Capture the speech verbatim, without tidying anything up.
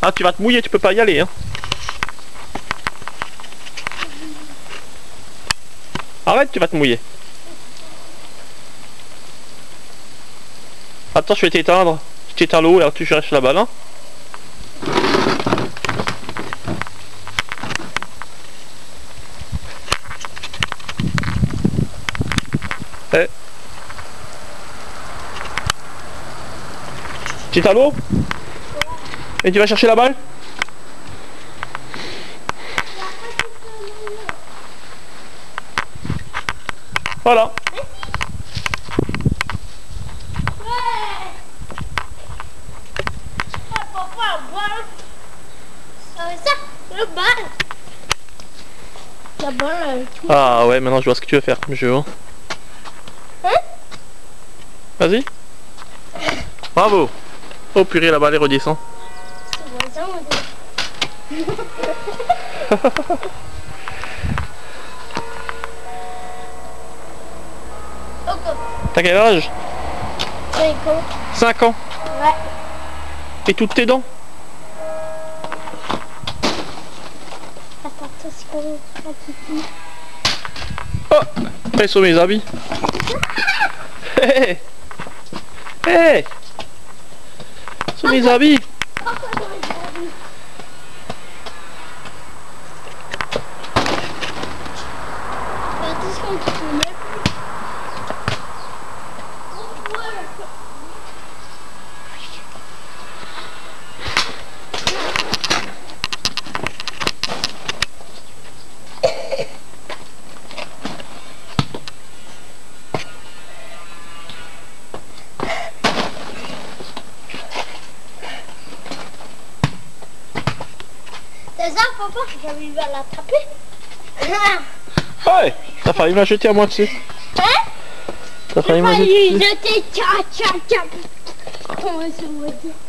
Ah, tu vas te mouiller, tu peux pas y aller, hein. Arrête, tu vas te mouiller. Attends, je vais t'éteindre. Je t'éteins l'eau, là, tu cherches la balle, hein. Eh. T'éteins l'eau. Et tu vas chercher la balle. Voilà. Le bal. La balle. Ah ouais, maintenant je vois ce que tu veux faire comme jeu. Hein. Hein? Vas-y. Bravo. Oh purée, la balle est redescend. C'est voisin, T'as quel âge? cinq ans. cinq ans. Ouais. Et toutes tes dents? Attends, c'est quoi la petite? Oh, elles sont mes habits. Hé hé, ce sont mes habits. C'est ça, papa, j'arrive à l'attraper. Ouais, t'as failli me la jeter à moi dessus. Hein? T'as failli me la J'ai failli jeter. jeter, tcha tcha tcha. Comment ça va dire?